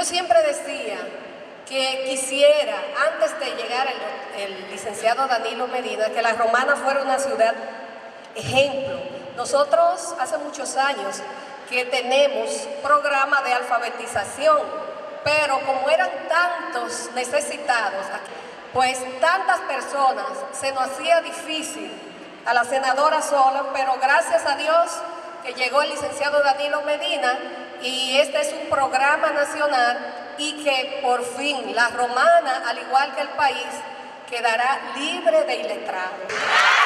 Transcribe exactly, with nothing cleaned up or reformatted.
Yo siempre decía que quisiera, antes de llegar el, el licenciado Danilo Medina, que La Romana fuera una ciudad ejemplo. Nosotros hace muchos años que tenemos programa de alfabetización, pero como eran tantos necesitados, pues tantas personas, se nos hacía difícil a la senadora sola, pero gracias a Dios que llegó el licenciado Danilo Medina y este es un programa nacional y que por fin La Romana, al igual que el país, quedará libre de iletrados.